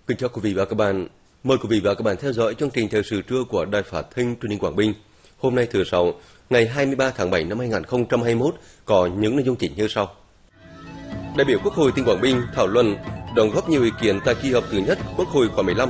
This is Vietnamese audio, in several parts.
Kính chào quý vị và các bạn. Mời quý vị và các bạn theo dõi chương trình thời sự trưa của Đài Phát thanh Truyền hình Quảng Bình. Hôm nay thứ Sáu, ngày 23 tháng 7 năm 2021 có những nội dung chính như sau. Đại biểu Quốc hội tỉnh Quảng Bình thảo luận, đóng góp nhiều ý kiến tại kỳ họp thứ nhất Quốc hội khóa 15.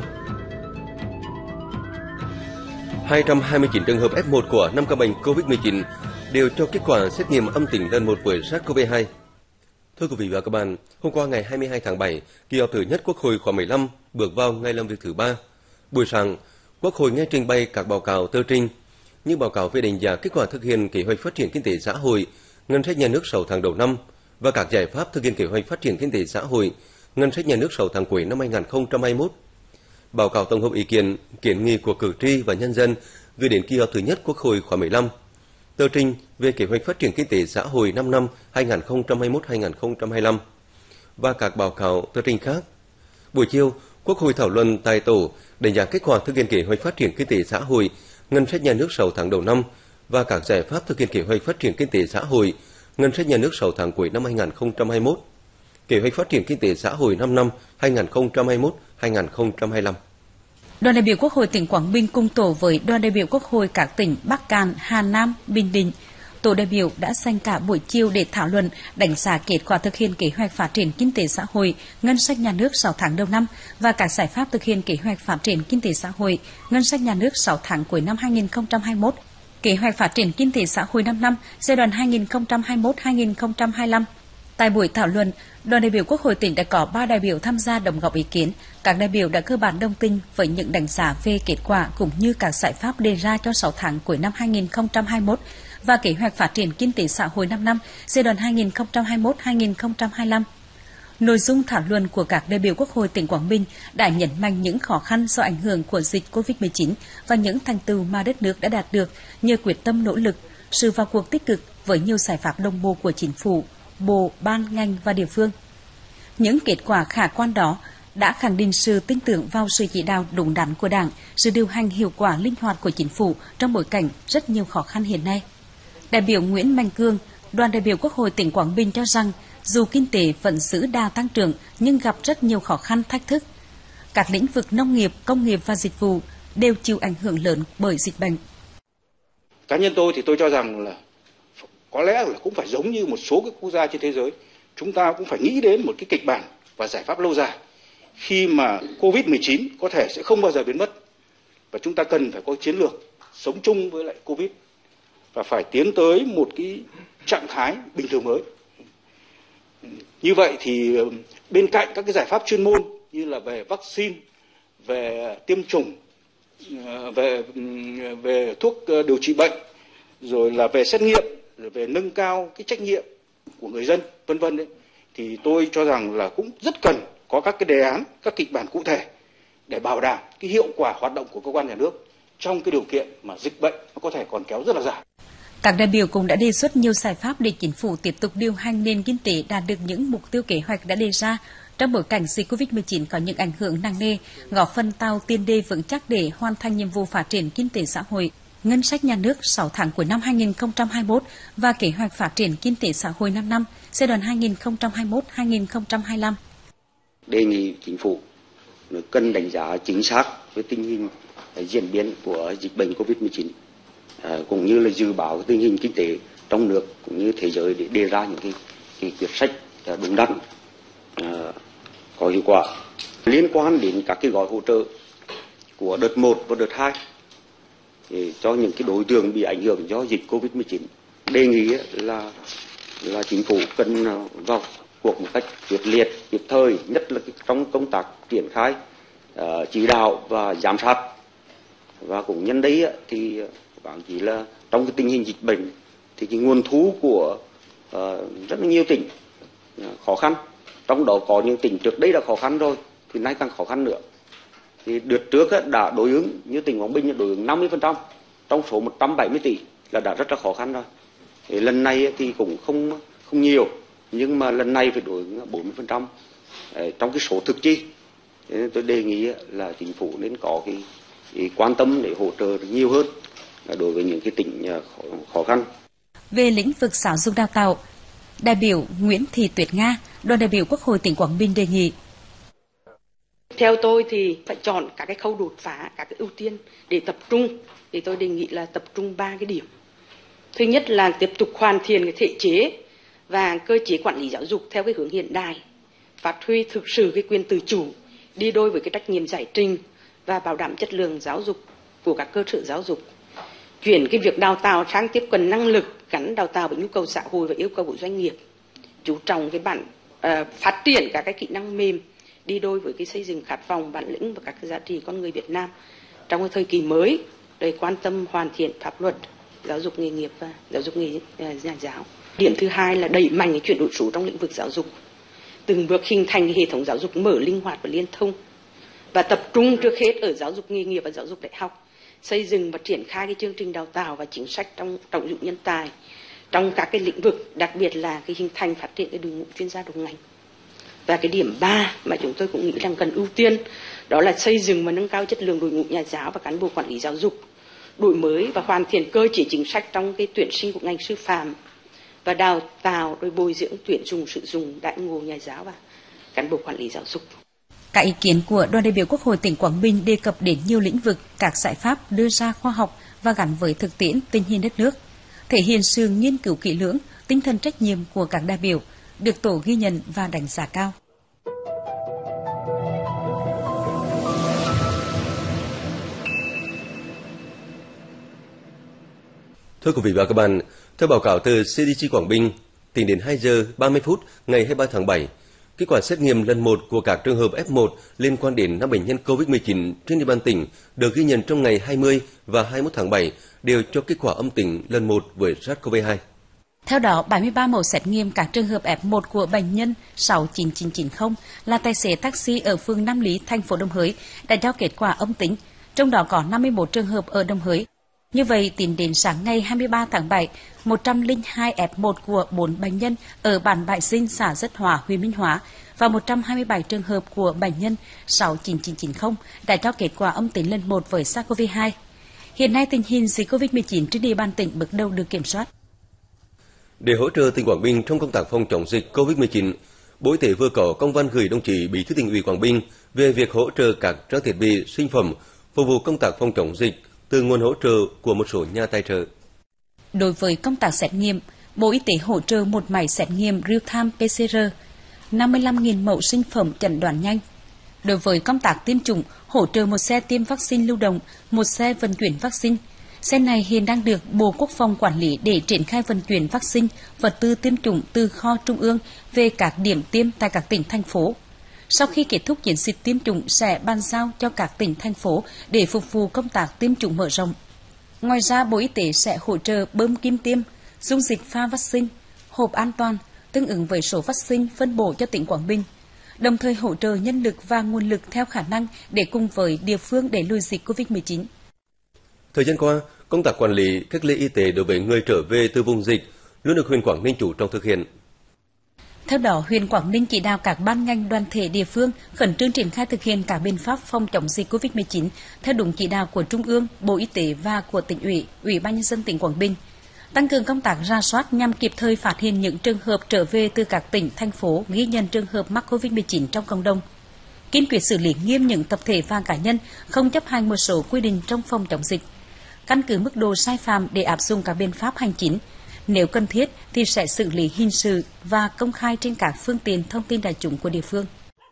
229 trường hợp F1 của 5 ca bệnh COVID-19 đều cho kết quả xét nghiệm âm tính lần 1 với SARS-CoV-2. Thưa quý vị và các bạn, hôm qua ngày 22 tháng 7, kỳ họp thứ nhất Quốc hội khóa 15 bước vào ngày làm việc thứ 3. Buổi sáng, Quốc hội nghe trình bày các báo cáo tờ trình, như báo cáo về đánh giá kết quả thực hiện kế hoạch phát triển kinh tế xã hội, ngân sách nhà nước 6 tháng đầu năm và các giải pháp thực hiện kế hoạch phát triển kinh tế xã hội, ngân sách nhà nước 6 tháng cuối năm 2021. Báo cáo tổng hợp ý kiến, kiến nghị của cử tri và nhân dân gửi đến kỳ họp thứ nhất Quốc hội khóa 15. Tờ trình về kế hoạch phát triển kinh tế xã hội 5 năm 2021-2025 và các báo cáo tờ trình khác. Buổi chiều, Quốc hội thảo luận tại tổ đánh giá kết quả thực hiện kế hoạch phát triển kinh tế xã hội, ngân sách nhà nước 6 tháng đầu năm và các giải pháp thực hiện kế hoạch phát triển kinh tế xã hội, ngân sách nhà nước 6 tháng cuối năm 2021. Kế hoạch phát triển kinh tế xã hội 5 năm 2021-2025. Đoàn đại biểu Quốc hội tỉnh Quảng Bình cùng tổ với đoàn đại biểu Quốc hội các tỉnh Bắc Kạn, Hà Nam, Bình Định. Tổ đại biểu đã dành cả buổi chiều để thảo luận, đánh giá kết quả thực hiện kế hoạch phát triển kinh tế xã hội, ngân sách nhà nước 6 tháng đầu năm và các giải pháp thực hiện kế hoạch phát triển kinh tế xã hội, ngân sách nhà nước 6 tháng cuối năm 2021, kế hoạch phát triển kinh tế xã hội 5 năm giai đoạn 2021-2025. Tại buổi thảo luận, đoàn đại biểu Quốc hội tỉnh đã có 3 đại biểu tham gia đóng góp ý kiến. Các đại biểu đã cơ bản đồng tình với những đánh giá về kết quả cũng như các giải pháp đề ra cho 6 tháng cuối năm 2021 và kế hoạch phát triển kinh tế xã hội 5 năm giai đoạn 2021-2025. Nội dung thảo luận của các đại biểu Quốc hội tỉnh Quảng Bình đã nhấn mạnh những khó khăn do ảnh hưởng của dịch COVID-19 và những thành tựu mà đất nước đã đạt được nhờ quyết tâm nỗ lực, sự vào cuộc tích cực với nhiều giải pháp đồng bộ của chính phủ, bộ, ban, ngành và địa phương. Những kết quả khả quan đó đã khẳng định sự tin tưởng vào sự chỉ đạo đúng đắn của Đảng, sự điều hành hiệu quả linh hoạt của chính phủ trong bối cảnh rất nhiều khó khăn hiện nay. Đại biểu Nguyễn Mạnh Cương, đoàn đại biểu Quốc hội tỉnh Quảng Bình cho rằng dù kinh tế vẫn giữ đà tăng trưởng nhưng gặp rất nhiều khó khăn thách thức. Các lĩnh vực nông nghiệp, công nghiệp và dịch vụ đều chịu ảnh hưởng lớn bởi dịch bệnh. Cá nhân tôi thì tôi cho rằng là có lẽ là cũng phải giống như một số các quốc gia trên thế giới, chúng ta cũng phải nghĩ đến một cái kịch bản và giải pháp lâu dài khi mà Covid-19 có thể sẽ không bao giờ biến mất và chúng ta cần phải có chiến lược sống chung với lại Covid và phải tiến tới một cái trạng thái bình thường mới. Như vậy thì bên cạnh các cái giải pháp chuyên môn như là về vaccine, về tiêm chủng, về thuốc điều trị bệnh, rồi là về xét nghiệm, rồi về nâng cao cái trách nhiệm của người dân, vân vân đấy, thì tôi cho rằng là cũng rất cần có các cái đề án, các kịch bản cụ thể để bảo đảm cái hiệu quả hoạt động của cơ quan nhà nước trong cái điều kiện mà dịch bệnh nó có thể còn kéo rất là dài. Các đại biểu cũng đã đề xuất nhiều giải pháp để chính phủ tiếp tục điều hành nền kinh tế đạt được những mục tiêu kế hoạch đã đề ra trong bối cảnh dịch Covid-19 có những ảnh hưởng nặng nề, góp phần tạo tiền đề vững chắc để hoàn thành nhiệm vụ phát triển kinh tế xã hội, ngân sách nhà nước 6 tháng cuối năm 2021 và kế hoạch phát triển kinh tế xã hội 5 năm giai đoạn 2021-2025. Đề nghị chính phủ cần đánh giá chính xác về tình hình diễn biến của dịch bệnh Covid-19 cũng như là dự báo tình hình kinh tế trong nước cũng như thế giới để đề ra những cái quyết sách đúng đắn, có hiệu quả. Liên quan đến các cái gói hỗ trợ của đợt 1 và đợt 2 cho những cái đối tượng bị ảnh hưởng do dịch Covid-19, đề nghị là chính phủ cần vào cuộc một cách quyết liệt, kịp thời, nhất là trong công tác triển khai, chỉ đạo và giám sát. Và cũng nhân đấy thì bạn chỉ là trong cái tình hình dịch bệnh thì cái nguồn thu của rất là nhiều tỉnh khó khăn, trong đó có những tỉnh trước đây đã khó khăn rồi thì nay càng khó khăn nữa. Thì đợt trước đã đối ứng như tỉnh Quảng Bình đối ứng 50% trong số 170 tỷ là đã rất là khó khăn rồi. Thì lần này thì cũng không nhiều, nhưng mà lần này phải đối ứng 40% trong cái số thực chi. Thế nên tôi đề nghị là chính phủ nên có cái quan tâm để hỗ trợ nhiều hơn đối với những cái tỉnh khó khăn. Về lĩnh vực giáo dục đào tạo, đại biểu Nguyễn Thị Tuyết Nga, đoàn đại biểu Quốc hội tỉnh Quảng Bình đề nghị Theo tôi thì phải chọn các cái khâu đột phá, các cái ưu tiên để tập trung. Thì tôi đề nghị là tập trung 3 cái điểm. Thứ nhất là tiếp tục hoàn thiện cái thể chế và cơ chế quản lý giáo dục theo cái hướng hiện đại, phát huy thực sự cái quyền tự chủ, đi đôi với cái trách nhiệm giải trình và bảo đảm chất lượng giáo dục của các cơ sở giáo dục. Chuyển cái việc đào tạo sang tiếp cận năng lực, gắn đào tạo với nhu cầu xã hội và yêu cầu của doanh nghiệp. Chú trọng cái phát triển các cái kỹ năng mềm, đi đôi với cái xây dựng khát vọng, bản lĩnh và các cái giá trị con người Việt Nam trong cái thời kỳ mới. Để quan tâm hoàn thiện pháp luật, giáo dục nghề nghiệp và giáo dục nghề nhà giáo. Điểm thứ hai là đẩy mạnh cái chuyển đổi số trong lĩnh vực giáo dục, từng bước hình thành hệ thống giáo dục mở, linh hoạt và liên thông, và tập trung trước hết ở giáo dục nghề nghiệp và giáo dục đại học, xây dựng và triển khai cái chương trình đào tạo và chính sách trong trọng dụng nhân tài trong các cái lĩnh vực, đặc biệt là cái hình thành phát triển cái đội ngũ chuyên gia đầu ngành. Và cái điểm 3 mà chúng tôi cũng nghĩ rằng cần ưu tiên đó là xây dựng và nâng cao chất lượng đội ngũ nhà giáo và cán bộ quản lý giáo dục, đổi mới và hoàn thiện cơ chế chính sách trong cái tuyển sinh của ngành sư phạm và đào tạo rồi bồi dưỡng tuyển dụng sử dụng đãi ngộ nhà giáo và cán bộ quản lý giáo dục. Các ý kiến của đoàn đại biểu Quốc hội tỉnh Quảng Bình đề cập đến nhiều lĩnh vực, các giải pháp đưa ra khoa học và gắn với thực tiễn tình hình đất nước, thể hiện sự nghiên cứu kỹ lưỡng, tinh thần trách nhiệm của các đại biểu, được tổ ghi nhận và đánh giá cao. Thưa quý vị và các bạn, theo báo cáo từ CDC Quảng Bình, tính đến 2 giờ 30 phút ngày 23 tháng 7, kết quả xét nghiệm lần 1 của các trường hợp F1 liên quan đến 5 bệnh nhân COVID-19 trên địa bàn tỉnh được ghi nhận trong ngày 20 và 21 tháng 7 đều cho kết quả âm tính lần 1 với SARS-CoV-2. Theo đó, 73 mẫu xét nghiệm các trường hợp F1 của bệnh nhân 69990 là tài xế taxi ở phường Nam Lý, thành phố Đồng Hới đã cho kết quả âm tính, trong đó có 51 trường hợp ở Đồng Hới. Như vậy, tính đến sáng ngày 23 tháng 7, 102 F1 của 4 bệnh nhân ở bản Bãi Dinh, xã Rất Hòa, huyện Minh Hóa và 127 trường hợp của bệnh nhân 69990 đã cho kết quả âm tính lần 1 với SARS-CoV-2. Hiện nay, tình hình dịch COVID-19 trên địa bàn tỉnh bước đầu được kiểm soát. Để hỗ trợ tỉnh Quảng Bình trong công tác phòng chống dịch COVID-19, Bộ Y tế vừa có công văn gửi đồng chí Bí thư Tỉnh ủy Quảng Bình về việc hỗ trợ các trang thiết bị, sinh phẩm phục vụ công tác phòng chống dịch từ nguồn hỗ trợ của một số nhà tài trợ. Đối với công tác xét nghiệm, Bộ Y tế hỗ trợ một máy xét nghiệm real-time PCR, 55.000 mẫu sinh phẩm chẩn đoán nhanh. Đối với công tác tiêm chủng, hỗ trợ một xe tiêm vaccine lưu động, một xe vận chuyển vaccine. Xe này hiện đang được Bộ Quốc phòng quản lý để triển khai vận chuyển vaccine, vật tư tiêm chủng từ kho trung ương về các điểm tiêm tại các tỉnh, thành phố. Sau khi kết thúc chiến dịch tiêm chủng sẽ bàn giao cho các tỉnh, thành phố để phục vụ công tác tiêm chủng mở rộng. Ngoài ra, Bộ Y tế sẽ hỗ trợ bơm kim tiêm, dung dịch pha vaccine, hộp an toàn, tương ứng với số vaccine phân bổ cho tỉnh Quảng Bình, đồng thời hỗ trợ nhân lực và nguồn lực theo khả năng để cùng với địa phương đẩy lùi dịch COVID-19. Thời gian qua, công tác quản lý, cách ly y tế đối với người trở về từ vùng dịch luôn được huyện Quảng Ninh chủ trọng thực hiện. Theo đó, huyện Quảng Ninh chỉ đạo các ban ngành, đoàn thể địa phương khẩn trương triển khai thực hiện các biện pháp phòng chống dịch COVID-19 theo đúng chỉ đạo của Trung ương, Bộ Y tế và của Tỉnh ủy, Ủy ban Nhân dân tỉnh Quảng Bình, tăng cường công tác rà soát nhằm kịp thời phát hiện những trường hợp trở về từ các tỉnh, thành phố ghi nhận trường hợp mắc COVID-19 trong cộng đồng, kiên quyết xử lý nghiêm những tập thể và cá nhân không chấp hành một số quy định trong phòng chống dịch, căn cứ mức độ sai phạm để áp dụng các biện pháp hành chính. Nếu cần thiết thì sẽ xử lý hình sự và công khai trên các phương tiện thông tin đại chúng của địa phương.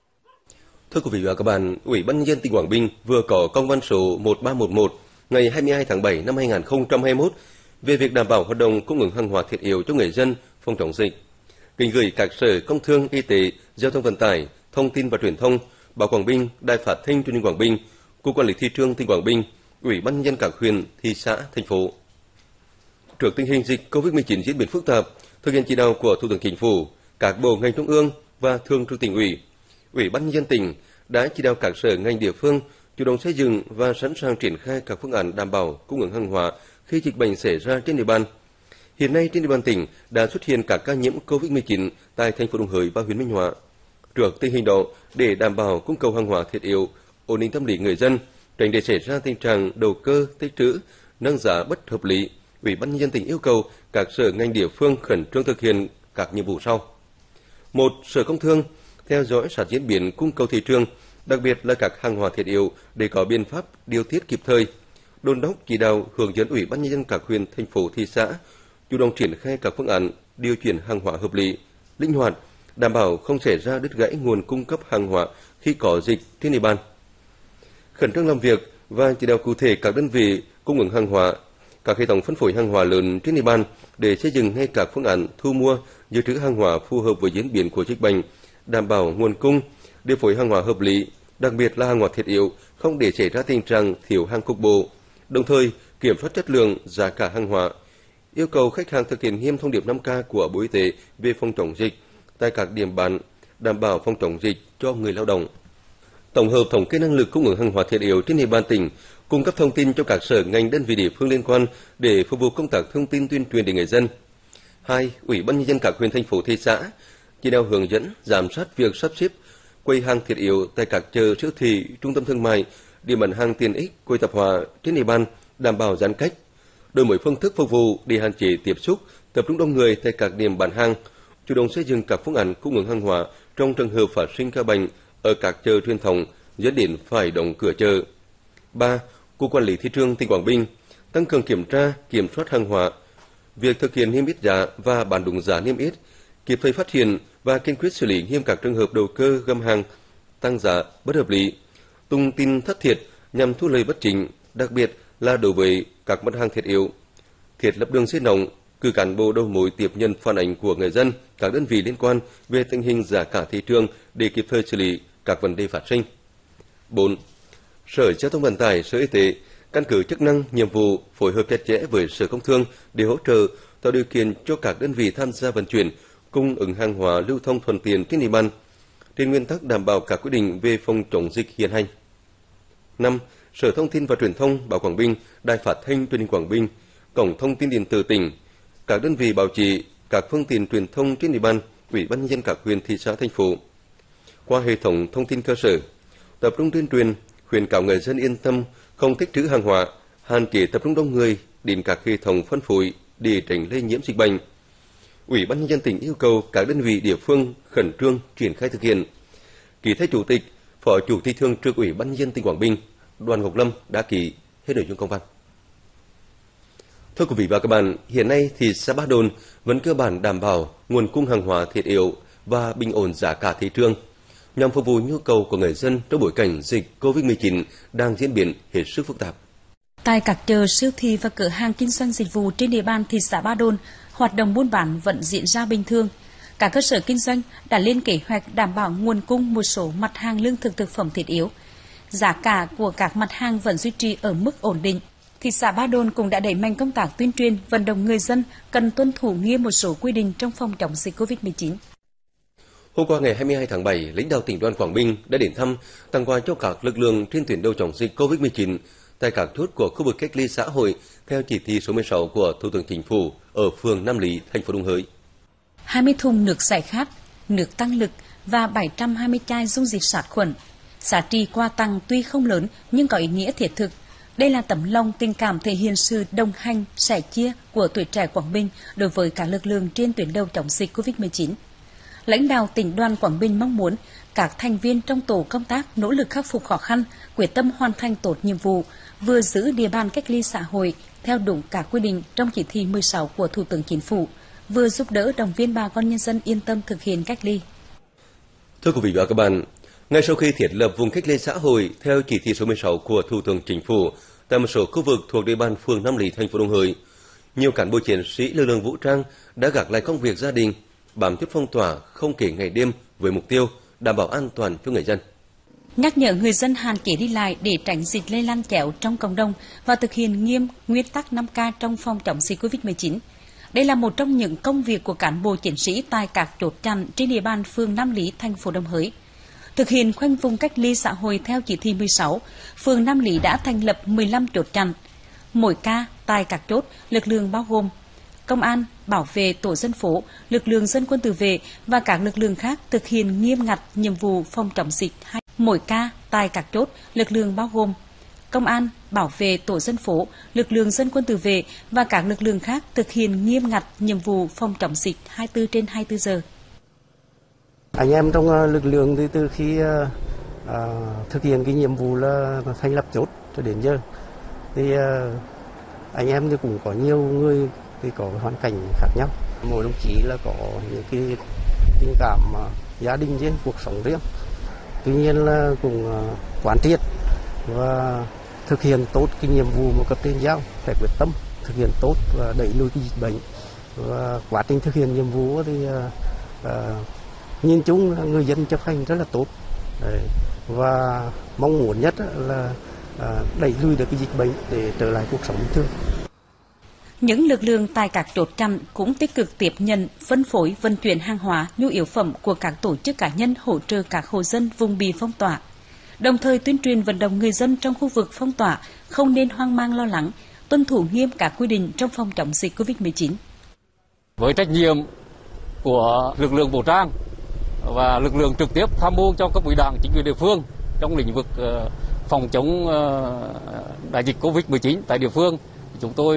Thưa quý vị và các bạn, Ủy ban Nhân dân tỉnh Quảng Bình vừa có công văn số 1311 ngày 22 tháng 7 năm 2021 về việc đảm bảo hoạt động cung ứng hàng hóa thiết yếu cho người dân phòng chống dịch. Kính gửi các sở Công Thương, Y tế, Giao thông Vận tải, Thông tin và Truyền thông, Báo Quảng Bình, Đài Phát thanh Truyền hình Quảng Bình, Cục Quản lý Thị trường tỉnh Quảng Bình, Ủy ban Nhân dân các huyện, thị xã, thành phố. Trước tình hình dịch COVID-19 diễn biến phức tạp, thực hiện chỉ đạo của Thủ tướng Chính phủ, các bộ ngành trung ương và Thường trực Tỉnh ủy, Ủy ban Nhân dân tỉnh đã chỉ đạo các sở ngành địa phương chủ động xây dựng và sẵn sàng triển khai các phương án đảm bảo cung ứng hàng hóa khi dịch bệnh xảy ra trên địa bàn. Hiện nay trên địa bàn tỉnh đã xuất hiện các ca nhiễm COVID-19 tại thành phố Đồng Hới và huyện Minh Hóa. Trước tình hình đó, để đảm bảo cung cầu hàng hóa thiết yếu, ổn định tâm lý người dân, tránh để xảy ra tình trạng đầu cơ tích trữ, nâng giá bất hợp lý, Ủy ban Nhân dân tỉnh yêu cầu các sở ngành địa phương khẩn trương thực hiện các nhiệm vụ sau. 1. Sở Công Thương theo dõi sát diễn biến cung cầu thị trường đặc biệt là các hàng hóa thiết yếu để có biện pháp điều tiết kịp thời, đôn đốc chỉ đạo hướng dẫn Ủy ban nhân dân các huyện, thành phố, thị xã chủ động triển khai các phương án điều chuyển hàng hóa hợp lý, linh hoạt, đảm bảo không xảy ra đứt gãy nguồn cung cấp hàng hóa khi có dịch trên địa bàn. Khẩn trương làm việc và chỉ đạo cụ thể các đơn vị cung ứng hàng hóa, các hệ thống phân phối hàng hóa lớn trên địa bàn để xây dựng ngay các phương án thu mua, dự trữ hàng hóa phù hợp với diễn biến của dịch bệnh, đảm bảo nguồn cung, điều phối hàng hóa hợp lý, đặc biệt là hàng hóa thiết yếu, không để xảy ra tình trạng thiếu hàng cục bộ. Đồng thời, kiểm soát chất lượng, giá cả hàng hóa, yêu cầu khách hàng thực hiện nghiêm thông điệp 5K của Bộ Y tế về phòng chống dịch tại các điểm bán, đảm bảo phòng chống dịch cho người lao động. Tổng hợp thống kê năng lực cung ứng hàng hóa thiết yếu trên địa bàn tỉnh, cung cấp thông tin cho các sở ngành đơn vị địa phương liên quan để phục vụ công tác thông tin tuyên truyền đến người dân. 2. Ủy ban nhân dân các huyện, thành phố, thị xã chỉ đạo hướng dẫn, giám sát việc sắp xếp quầy hàng thiết yếu tại các chợ, siêu thị, trung tâm thương mại, điểm bán hàng tiện ích, quầy tạp hóa trên địa bàn, đảm bảo giãn cách, đổi mới phương thức phục vụ để hạn chế tiếp xúc, tập trung đông người tại các điểm bán hàng, chủ động xây dựng các phương án cung ứng hàng hóa trong trường hợp phát sinh ca bệnh ở các chợ truyền thống dẫn đến phải đóng cửa chợ. 3. Cục Quản lý Thị trường tỉnh Quảng Bình tăng cường kiểm tra, kiểm soát hàng hóa, việc thực hiện niêm yết giá và bán đúng giá niêm yết, kịp thời phát hiện và kiên quyết xử lý nghiêm các trường hợp đầu cơ găm hàng, tăng giá bất hợp lý, tung tin thất thiệt nhằm thu lợi bất chính, đặc biệt là đối với các mặt hàng thiết yếu. Thiết lập đường dây nóng, cử cán bộ đầu mối tiếp nhận phản ánh của người dân, các đơn vị liên quan về tình hình giá cả thị trường để kịp thời xử lý các vấn đề phát sinh. 4. Sở Giao thông Vận tải, Sở Y tế căn cứ chức năng, nhiệm vụ phối hợp chặt chẽ với Sở Công Thương để hỗ trợ tạo điều kiện cho các đơn vị tham gia vận chuyển, cung ứng hàng hóa lưu thông thuận tiện trên địa bàn, trên nguyên tắc đảm bảo các quy định về phòng chống dịch hiện hành. 5. Sở Thông tin và Truyền thông, Báo Quảng Bình, Đài Phát thanh Truyền hình Quảng Bình, Cổng Thông tin điện tử tỉnh, các đơn vị báo chí, các phương tiện truyền thông trên địa bàn, Ủy ban nhân dân các huyện, thị xã, thành phố. Qua hệ thống thông tin cơ sở, tập trung tuyên truyền, khuyến cáo người dân yên tâm, không tích trữ hàng hóa, hạn chế tập trung đông người đến các hệ thống phân phối để tránh lây nhiễm dịch bệnh. Ủy ban nhân dân tỉnh yêu cầu các đơn vị địa phương khẩn trương triển khai thực hiện. Ký thay Chủ tịch, Phó Chủ tịch Thường trực Ủy ban nhân dân tỉnh Quảng Bình, Đoàn Ngọc Lâm đã ký. Hết nội dung công văn. Thưa quý vị và các bạn, hiện nay thị xã Ba Đồn vẫn cơ bản đảm bảo nguồn cung hàng hóa thiết yếu và bình ổn giá cả thị trường, nhằm phục vụ nhu cầu của người dân trong bối cảnh dịch COVID-19 đang diễn biến hết sức phức tạp. Tại các chợ, siêu thị và cửa hàng kinh doanh dịch vụ trên địa bàn thị xã Ba Đồn, hoạt động buôn bán vẫn diễn ra bình thường. Các cơ sở kinh doanh đã lên kế hoạch đảm bảo nguồn cung một số mặt hàng lương thực thực phẩm thiết yếu. Giá cả của các mặt hàng vẫn duy trì ở mức ổn định. Thị xã Ba Đồn cũng đã đẩy mạnh công tác tuyên truyền, vận động người dân cần tuân thủ nghiêm một số quy định trong phòng chống dịch COVID-19. Hôm qua ngày 22 tháng 7, lãnh đạo tỉnh đoàn Quảng Bình đã đến thăm, tặng quà cho các lực lượng trên tuyến đầu chống dịch COVID-19 tại các chốt của khu vực cách ly xã hội theo chỉ thị số 16 của Thủ tướng Chính phủ ở phường Nam Lý, thành phố Đồng Hới. 20 thùng nước giải khát, nước tăng lực và 720 chai dung dịch sát khuẩn. Giá trị quà tặng tuy không lớn nhưng có ý nghĩa thiết thực. Đây là tấm lòng tình cảm thể hiện sự đồng hành, sẻ chia của tuổi trẻ Quảng Bình đối với các lực lượng trên tuyến đầu chống dịch COVID-19. Lãnh đạo tỉnh đoàn Quảng Bình mong muốn các thành viên trong tổ công tác nỗ lực khắc phục khó khăn, quyết tâm hoàn thành tốt nhiệm vụ, vừa giữ địa bàn cách ly xã hội theo đúng các quy định trong chỉ thị 16 của Thủ tướng Chính phủ, vừa giúp đỡ động viên bà con nhân dân yên tâm thực hiện cách ly. Thưa quý vị và các bạn, ngay sau khi thiết lập vùng cách ly xã hội theo chỉ thị số 16 của Thủ tướng Chính phủ tại một số khu vực thuộc địa bàn phường Nam Lý, thành phố Đồng Hới, nhiều cán bộ chiến sĩ lực lượng vũ trang đã gác lại công việc gia đình, bám chốt phong tỏa không kể ngày đêm với mục tiêu đảm bảo an toàn cho người dân. Nhắc nhở người dân hạn chế đi lại để tránh dịch lây lan chéo trong cộng đồng và thực hiện nghiêm nguyên tắc 5K trong phòng chống dịch COVID-19. Đây là một trong những công việc của cán bộ chiến sĩ tại các chốt chặn trên địa bàn phường Nam Lý, thành phố Đồng Hới. Thực hiện khoanh vùng cách ly xã hội theo chỉ thị 16, phường Nam Lý đã thành lập 15 chốt chặn. Mỗi ca tại các chốt, lực lượng bao gồm công an, bảo vệ tổ dân phố, lực lượng dân quân tự vệ và các lực lượng khác thực hiện nghiêm ngặt nhiệm vụ phòng chống dịch. Mỗi ca tại các chốt, lực lượng bao gồm công an, bảo vệ tổ dân phố, lực lượng dân quân tự vệ và các lực lượng khác thực hiện nghiêm ngặt nhiệm vụ phòng chống dịch 24/24 giờ. Anh em trong lực lượng thì từ khi thực hiện cái nhiệm vụ là thành lập chốt cho đến giờ. Thì anh em thì cũng có nhiều người thì có hoàn cảnh khác nhau. Mỗi đồng chí là có những cái tình cảm gia đình riêng, cuộc sống riêng. Tuy nhiên là cũng quán triệt và thực hiện tốt cái nhiệm vụ mà cấp trên giao, phải quyết tâm thực hiện tốt và đẩy lùi cái dịch bệnh. Và quá trình thực hiện nhiệm vụ thì nhìn chung là người dân chấp hành rất là tốt. Đấy. Và mong muốn nhất là đẩy lùi được cái dịch bệnh để trở lại cuộc sống bình thường. Những lực lượng tại các chốt chặn cũng tích cực tiếp nhận, phân phối, vận chuyển hàng hóa, nhu yếu phẩm của các tổ chức cá nhân hỗ trợ các hộ dân vùng bị phong tỏa. Đồng thời tuyên truyền vận động người dân trong khu vực phong tỏa không nên hoang mang lo lắng, tuân thủ nghiêm các quy định trong phòng chống dịch COVID-19. Với trách nhiệm của lực lượng vũ trang và lực lượng trực tiếp tham mưu cho cấp ủy Đảng, chính quyền địa phương trong lĩnh vực phòng chống đại dịch COVID-19 tại địa phương, chúng tôi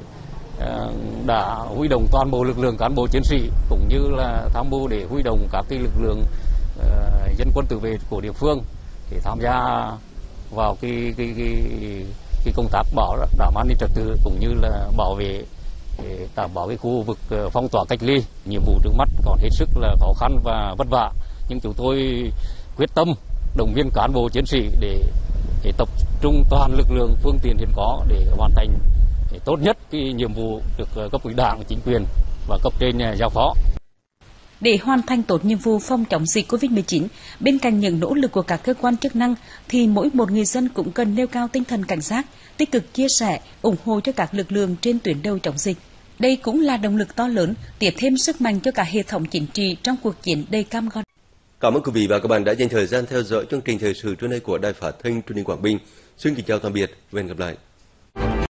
đã huy động toàn bộ lực lượng cán bộ chiến sĩ cũng như là tham mưu để huy động các cái lực lượng dân quân tự vệ của địa phương để tham gia vào cái công tác bảo đảm an ninh trật tự cũng như là bảo vệ để đảm bảo cái khu vực phong tỏa cách ly. Nhiệm vụ trước mắt còn hết sức là khó khăn và vất vả, nhưng chúng tôi quyết tâm động viên cán bộ chiến sĩ để tập trung toàn lực lượng phương tiện hiện có để hoàn thành tốt nhất cái nhiệm vụ được cấp ủy Đảng, chính quyền và cấp trên giao phó. Để hoàn thành tốt nhiệm vụ phòng chống dịch COVID-19, bên cạnh những nỗ lực của các cơ quan chức năng, thì mỗi một người dân cũng cần nêu cao tinh thần cảnh giác, tích cực chia sẻ, ủng hộ cho các lực lượng trên tuyến đầu chống dịch. Đây cũng là động lực to lớn, tiếp thêm sức mạnh cho cả hệ thống chính trị trong cuộc chiến đầy cam go. Cảm ơn quý vị và các bạn đã dành thời gian theo dõi chương trình thời sự trưa nay của Đài Phát thanh Truyền hình Quảng Bình. Xin kính chào tạm biệt và hẹn gặp lại.